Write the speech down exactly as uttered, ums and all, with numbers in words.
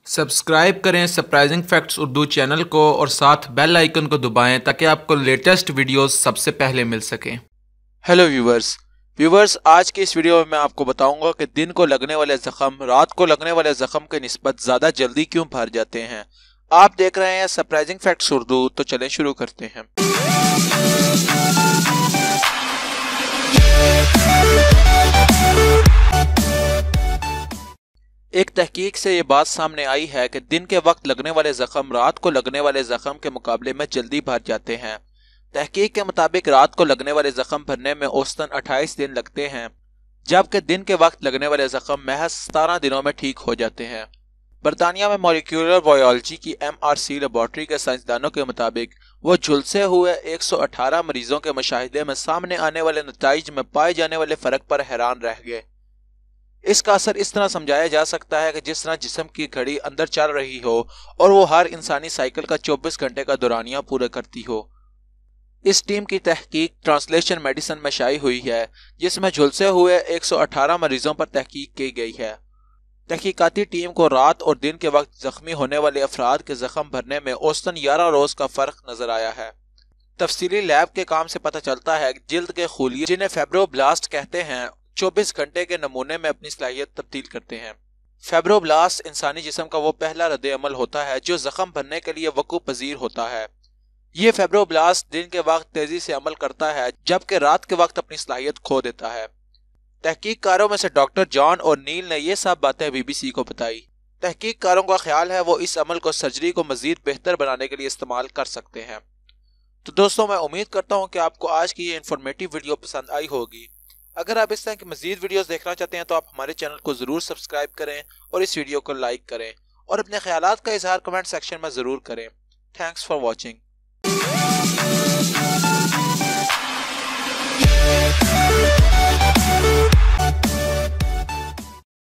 Subscribe करें surprising facts Urdu channel को और साथ बेल आइकन को दबाएं ताकि आपको लेटेस्ट वीडियोस सबसे पहले मिल सकें। हेलो व्यूवर्स व्यूवर्स आज की इस वीडियो में मैं आपको बताऊंगा कि दिन को लगने वाले जख्म रात को लगने वाले जख्म के निस्बत ज़्यादा जल्दी क्यों भर जाते हैं। आप देख रहे हैं सरप्राइजिंग फैक्ट्स उर्दू, तो चलें शुरू करते हैं। एक तहकीक से ये बात सामने आई है कि दिन के वक्त लगने वाले जख्म रात को लगने वाले जख्म के मुकाबले में जल्दी भर जाते हैं। तहकीक के मुताबिक रात को लगने वाले जख्म भरने में औसतन अट्ठाईस दिन लगते हैं, जबकि दिन के वक्त लगने वाले जख्म महज सतारह दिनों में ठीक हो जाते हैं। बरतानिया में मॉलिक्यूलर बायोलॉजी की एम आर सी लेबॉर्ट्री के साइंसदानों के मुताबिक वो झुलसे हुए एक सौ अठारह मरीजों के मुशाहिदे में सामने आने वाले नतीजे में पाए जाने वाले फर्क पर हैरान रह गए। इसका असर इस तरह समझाया जा सकता है कि जिस तरह जिस्म की घड़ी अंदर चल रही हो और वो हर इंसानी साइकिल का चौबीस घंटे का दौरानिया पूरा करती हो। इस टीम की तहकीक ट्रांसलेशन मेडिसिन में शाई हुई है, जिसमें झुलसे हुए एक सौ अठारह मरीजों पर तहकीक की गई है। तहकीकाती टीम को रात और दिन के वक्त जख्मी होने वाले अफराद के जख्म भरने में औसतन ग्यारह रोज का फर्क नजर आया है। तफसीली लैब के काम से पता चलता है कि जिल्द के खूलिये, जिन्हें फेब्रोब्लास्ट कहते हैं, चौबीस घंटे के नमूने में अपनी सलाहियत तब्दील करते हैं। फेब्रोब्लास्ट इंसानी जिस्म का वो पहला रद्द अमल होता है जो जख्म भरने के लिए वकूफ पजीर होता है। ये फेब्रोब्लास्ट दिन के वक्त तेजी से अमल करता है, जबकि रात के वक्त अपनी सलाहियत खो देता है। तहकीककारों में से डॉक्टर जॉन और नील ने यह सब बातें बीबीसी को बताई। तहकीककारों का ख्याल है वो इस अमल को सर्जरी को मजीद बेहतर बनाने के लिए इस्तेमाल कर सकते हैं। तो दोस्तों, मैं उम्मीद करता हूँ कि आपको आज की ये इंफॉर्मेटिव वीडियो पसंद आई होगी। अगर आप इस तरह की मजीद वीडियोस देखना चाहते हैं तो आप हमारे चैनल को जरूर सब्सक्राइब करें और इस वीडियो को लाइक करें और अपने ख्यालात का इजहार कमेंट सेक्शन में जरूर करें। Thanks for watching.